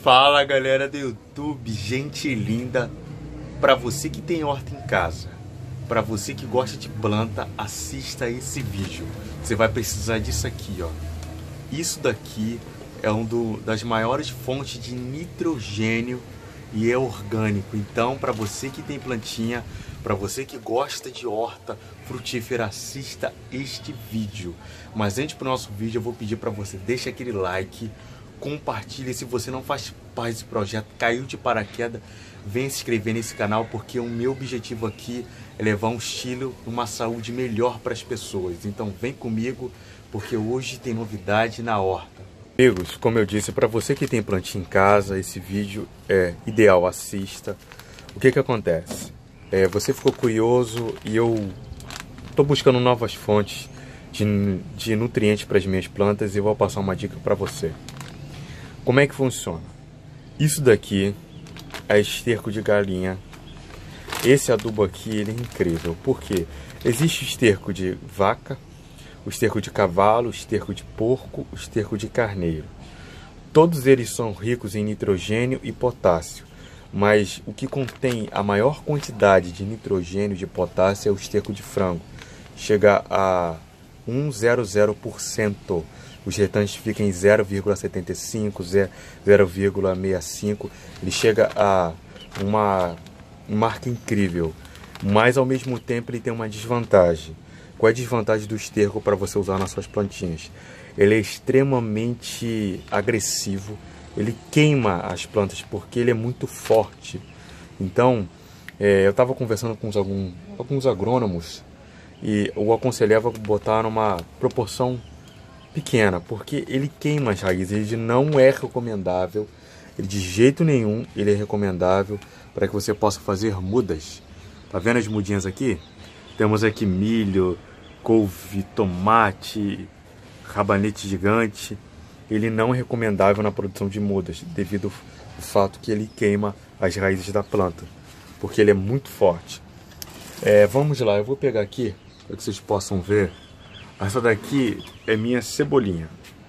Fala galera do YouTube, gente linda. Para você que tem horta em casa, para você que gosta de planta, assista esse vídeo. Você vai precisar disso aqui, ó. Isso daqui é das maiores fontes de nitrogênio e é orgânico. Então, para você que tem plantinha, para você que gosta de horta frutífera, assista este vídeo. Mas antes do nosso vídeo, eu vou pedir para você deixa aquele like, compartilhe. Se você não faz parte desse projeto, caiu de paraquedas, vem se inscrever nesse canal, porque o meu objetivo aqui é levar um estilo, uma saúde melhor para as pessoas. Então vem comigo, porque hoje tem novidade na horta. Amigos, como eu disse, para você que tem plantinha em casa, esse vídeo é ideal, assista. O que acontece? Você ficou curioso e eu estou buscando novas fontes de nutrientes para as minhas plantas e vou passar uma dica para você. Como é que funciona? Isso daqui é esterco de galinha. Esse adubo aqui, ele é incrível, porque existe o esterco de vaca, o esterco de cavalo, o esterco de porco, o esterco de carneiro. Todos eles são ricos em nitrogênio e potássio, mas o que contém a maior quantidade de nitrogênio e de potássio é o esterco de frango. Chega a 100%. Os restantes ficam em 0,75, 0,65. Ele chega a uma marca incrível, mas ao mesmo tempo ele tem uma desvantagem. Qual é a desvantagem do esterco para você usar nas suas plantinhas? Ele é extremamente agressivo, ele queima as plantas porque ele é muito forte. Então, eu estava conversando com alguns agrônomos e eu aconselhava botar numa proporção pequena, porque ele queima as raízes. Ele não é recomendável, de jeito nenhum ele é recomendável para que você possa fazer mudas. Tá vendo as mudinhas aqui? Temos aqui milho, couve, tomate, rabanete gigante. Ele não é recomendável na produção de mudas, devido ao fato que ele queima as raízes da planta, porque ele é muito forte. Vamos lá, eu vou pegar aqui para que vocês possam ver. Essa daqui é minha cebolinha.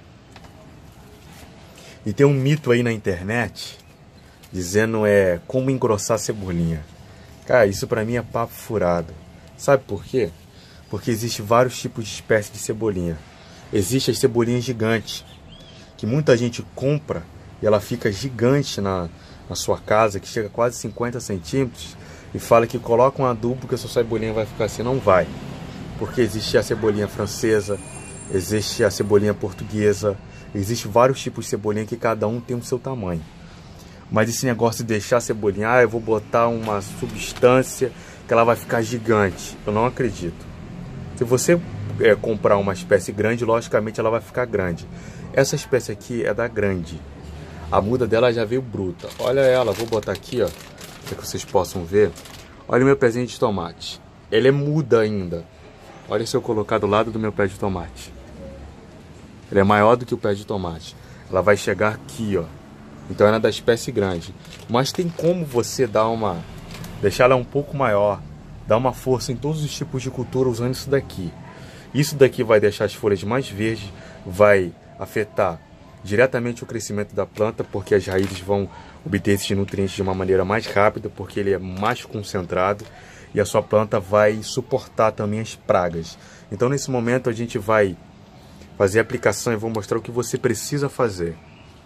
E tem um mito aí na internet dizendo como engrossar a cebolinha. Cara, isso pra mim é papo furado. Sabe por quê? Porque existe vários tipos de espécies de cebolinha. Existe as cebolinhas gigantes, que muita gente compra e ela fica gigante na sua casa, que chega a quase 50 centímetros, e fala que coloca um adubo que a sua cebolinha vai ficar assim. Não vai. Porque existe a cebolinha francesa, existe a cebolinha portuguesa, existe vários tipos de cebolinha que cada um tem o seu tamanho. Mas esse negócio de deixar a cebolinha, eu vou botar uma substância que ela vai ficar gigante, eu não acredito. Se você comprar uma espécie grande, logicamente ela vai ficar grande. Essa espécie aqui é da grande. A muda dela já veio bruta. Olha ela, vou botar aqui, ó, para que vocês possam ver. Olha o meu pezinho de tomate. Ele é muda ainda. Olha se eu colocar do lado do meu pé de tomate. Ele é maior do que o pé de tomate. Ela vai chegar aqui, ó. Então ela é da espécie grande. Mas tem como você deixar ela um pouco maior, dar uma força em todos os tipos de cultura usando isso daqui. Isso daqui vai deixar as folhas mais verdes, vai afetar diretamente o crescimento da planta, porque as raízes vão obter esses nutrientes de uma maneira mais rápida, porque ele é mais concentrado. E a sua planta vai suportar também as pragas. Então nesse momento a gente vai fazer a aplicação e vou mostrar o que você precisa fazer.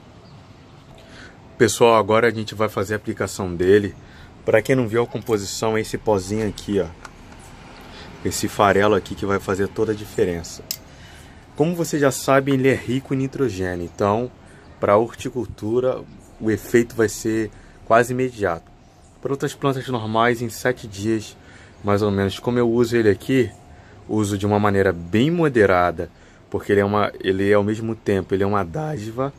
Pessoal, agora a gente vai fazer a aplicação dele. Para quem não viu a composição, é esse pozinho aqui, ó. Esse farelo aqui que vai fazer toda a diferença. Como vocês já sabem, ele é rico em nitrogênio. Então, para a horticultura, o efeito vai ser quase imediato. Para outras plantas normais, em 7 dias, mais ou menos. Como eu uso ele aqui, uso de uma maneira bem moderada, porque ele é ao mesmo tempo, ele é uma dádiva,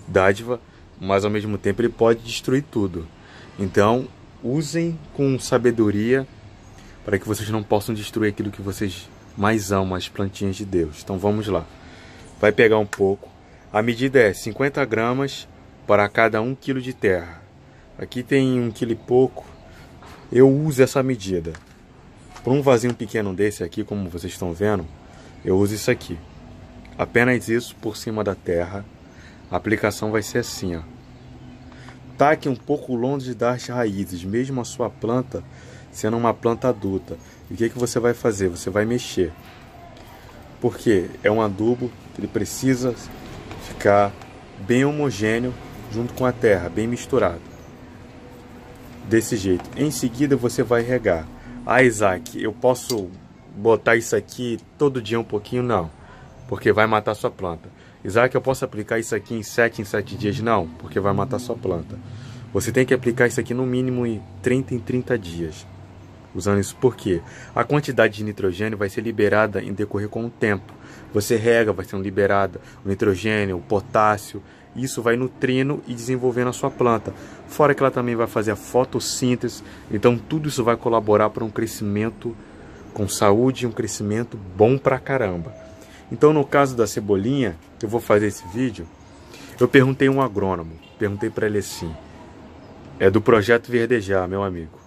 mas ao mesmo tempo ele pode destruir tudo. Então, usem com sabedoria, para que vocês não possam destruir aquilo que vocês mais amam, as plantinhas de Deus. Então vamos lá. Vai pegar um pouco. A medida é 50 gramas para cada 1 quilo de terra. Aqui tem 1 quilo e pouco. Eu uso essa medida. Por um vasinho pequeno desse aqui, como vocês estão vendo, eu uso isso aqui. Apenas isso por cima da terra. A aplicação vai ser assim, ó. taque um pouco longe das raízes, mesmo a sua planta sendo uma planta adulta. E o que você vai fazer? Você vai mexer. Porque é um adubo que ele precisa ficar bem homogêneo junto com a terra, bem misturado. Desse jeito. Em seguida você vai regar. Ah, Isaac, eu posso botar isso aqui todo dia um pouquinho? Não, porque vai matar sua planta. Isaac, eu posso aplicar isso aqui em 7 dias? Não, porque vai matar sua planta. Você tem que aplicar isso aqui no mínimo em 30 dias. Usando isso porque a quantidade de nitrogênio vai ser liberada em decorrer com o tempo. Você rega, vai sendo liberada o nitrogênio, o potássio. Isso vai nutrindo e desenvolvendo a sua planta. Fora que ela também vai fazer a fotossíntese. Então tudo isso vai colaborar para um crescimento com saúde e um crescimento bom pra caramba. Então no caso da cebolinha, eu vou fazer esse vídeo. Eu perguntei a um agrônomo. Perguntei para ele assim. É do Projeto Verdejar, meu amigo.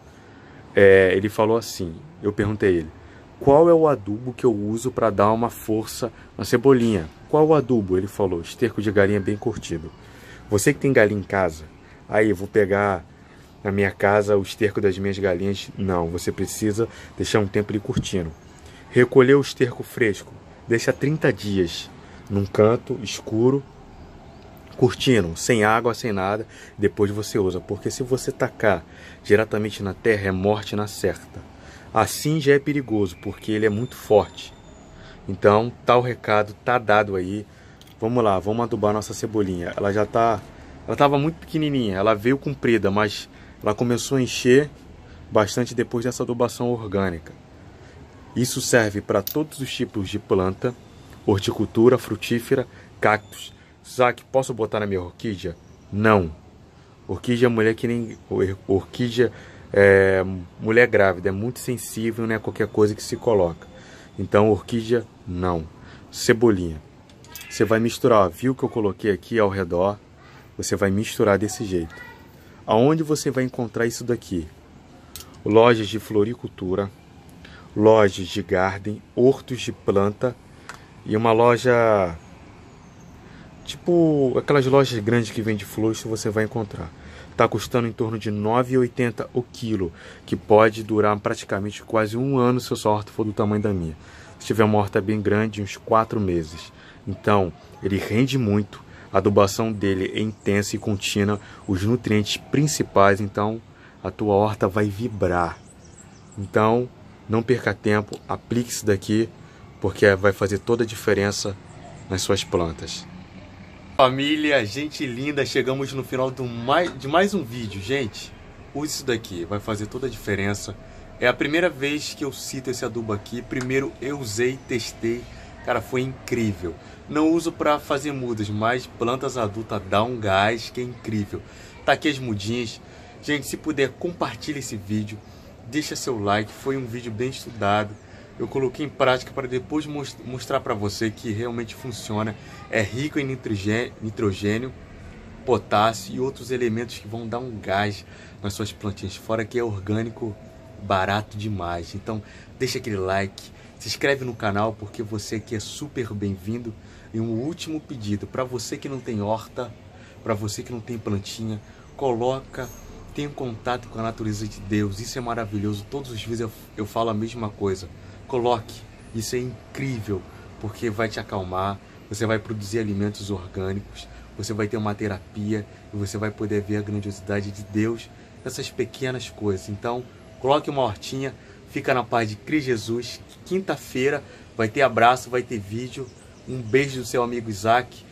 Ele falou assim, eu perguntei a ele, qual é o adubo que eu uso para dar uma força na cebolinha? Qual o adubo? Ele falou, esterco de galinha bem curtido. Você que tem galinha em casa, aí eu vou pegar na minha casa o esterco das minhas galinhas. Não, você precisa deixar um tempo ele curtindo. Recolher o esterco fresco, deixa 30 dias num canto escuro, curtindo, sem água, sem nada, depois você usa, porque se você tacar diretamente na terra é morte na certa. Assim já é perigoso, porque ele é muito forte. Então, tá o recado, tá dado aí. Vamos lá, vamos adubar nossa cebolinha. Ela estava muito pequenininha, ela veio comprida, mas ela começou a encher bastante depois dessa adubação orgânica. Isso serve para todos os tipos de planta, horticultura, frutífera, cactos. Isaac, posso botar na minha orquídea? Não. Orquídea é mulher que nem... Orquídea é mulher grávida, é muito sensível, não é qualquer coisa que se coloca. Então, orquídea, não. Cebolinha. Você vai misturar, ó, viu que eu coloquei aqui ao redor? Você vai misturar desse jeito. Aonde você vai encontrar isso daqui? Lojas de floricultura, lojas de garden, hortos de planta e uma loja... Tipo, aquelas lojas grandes que vendem flores, você vai encontrar. Está custando em torno de R$ 9,80 o quilo, que pode durar praticamente quase um ano se a sua horta for do tamanho da minha. Se tiver uma horta bem grande, uns 4 meses. Então, ele rende muito, a adubação dele é intensa e contínua os nutrientes principais, então a tua horta vai vibrar. Então, não perca tempo, aplique isso daqui, porque vai fazer toda a diferença nas suas plantas. Família, gente linda, chegamos no final de mais um vídeo, gente. Use isso daqui, vai fazer toda a diferença. É a primeira vez que eu cito esse adubo aqui. Primeiro eu usei, testei, cara, foi incrível. Não uso para fazer mudas, mas plantas adultas dá um gás que é incrível. Tá aqui as mudinhas. Gente, se puder, compartilhe esse vídeo, deixa seu like, foi um vídeo bem estudado. Eu coloquei em prática para depois mostrar para você que realmente funciona. É rico em nitrogênio, potássio e outros elementos que vão dar um gás nas suas plantinhas. Fora que é orgânico, barato demais. Então deixa aquele like, se inscreve no canal porque você aqui é super bem-vindo. E um último pedido, para você que não tem horta, para você que não tem plantinha, tenha contato com a natureza de Deus. Isso é maravilhoso, todos os dias eu falo a mesma coisa. Coloque, isso é incrível, porque vai te acalmar, você vai produzir alimentos orgânicos, você vai ter uma terapia e você vai poder ver a grandiosidade de Deus nessas pequenas coisas. Então, coloque uma hortinha, fica na paz de Cristo Jesus. Quinta-feira vai ter abraço, vai ter vídeo. Um beijo do seu amigo Isaac.